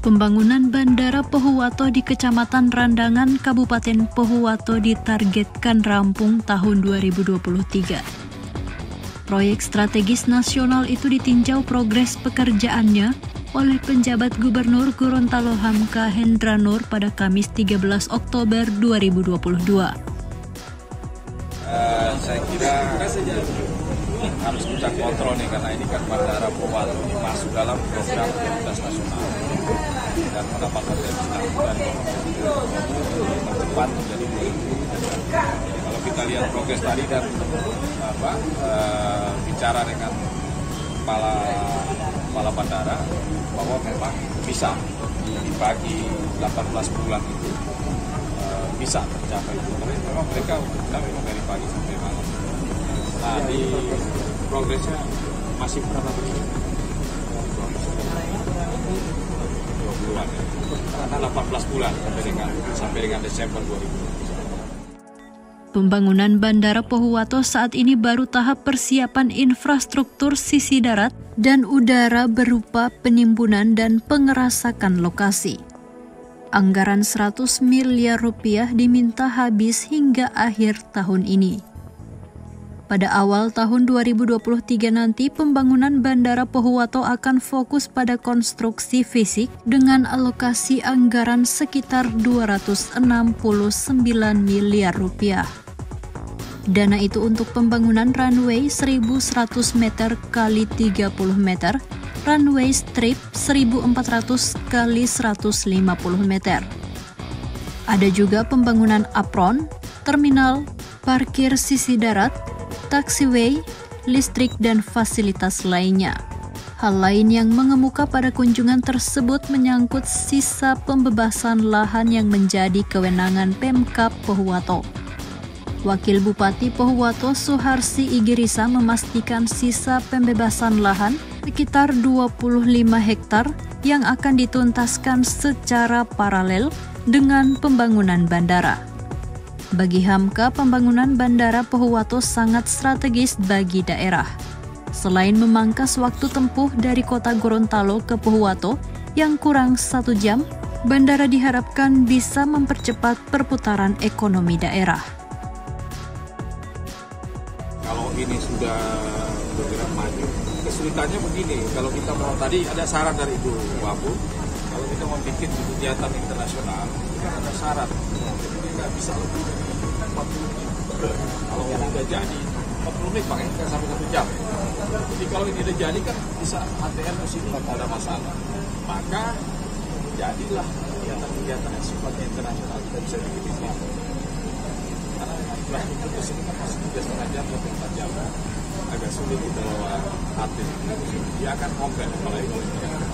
Pembangunan Bandara Pohuwato di Kecamatan Randangan, Kabupaten Pohuwato ditargetkan rampung tahun 2023. Proyek strategis nasional itu ditinjau progres pekerjaannya oleh penjabat Gubernur Gorontalo Hamka Hendra Nur pada Kamis 13 Oktober 2022. Saya kira harus kita kontrol nih, karena ini kan Bandara Pohuwato masuk dalam program prioritas nasional dan mendapat potensi dari depan menjadi 2023. Kalau kita lihat progres tadi dan bicara dengan kepala bandara bahwa memang bisa dibagi 18 bulan itu bisa tercapai itu. Memang mereka memang dari pagi sampai malam. Nah, di progresnya masih berapa persen? 2 bulan ya. Karena 18 bulan sampai dengan Desember 2020. Pembangunan Bandara Pohuwato saat ini baru tahap persiapan infrastruktur sisi darat dan udara berupa penimbunan dan pengerasakan lokasi. Anggaran 100 miliar rupiah diminta habis hingga akhir tahun ini. Pada awal tahun 2023 nanti, pembangunan Bandara Pohuwato akan fokus pada konstruksi fisik dengan alokasi anggaran sekitar 269 miliar rupiah. Dana itu untuk pembangunan runway 1.100 meter kali 30 meter, runway strip 1.400 kali 150 meter. Ada juga pembangunan apron, terminal, parkir sisi darat, taxiway, listrik, dan fasilitas lainnya. Hal lain yang mengemuka pada kunjungan tersebut menyangkut sisa pembebasan lahan yang menjadi kewenangan Pemkab Pohuwato. Wakil Bupati Pohuwato Suharsi Igirisa memastikan sisa pembebasan lahan sekitar 25 hektar yang akan dituntaskan secara paralel dengan pembangunan bandara. Bagi Hamka, pembangunan Bandara Pohuwato sangat strategis bagi daerah. Selain memangkas waktu tempuh dari kota Gorontalo ke Pohuwato yang kurang 1 jam, bandara diharapkan bisa mempercepat perputaran ekonomi daerah. Kalau ini sudah bergerak maju, kesulitannya begini, kalau kita mau, tadi ada syarat dari Ibu Wabu, kalau kita mau bikin kegiatan internasional, itu kan ada syarat, nggak bisa lebih dari 40 menit. Kalau ini udah jadi, 40 menit pakai sampai 1 jam. Jadi kalau ini udah jadi kan bisa ATM ke sini, nggak ada masalah. Maka jadilah kegiatan-kegiatan yang sifatnya internasional, kita bisa bikin di sini. Karena infrastruktur ke sini kan masih 3,5 jam sampai 4 jam. Agak sulit kita bawa atlet. Dia akan compare apalagi kalau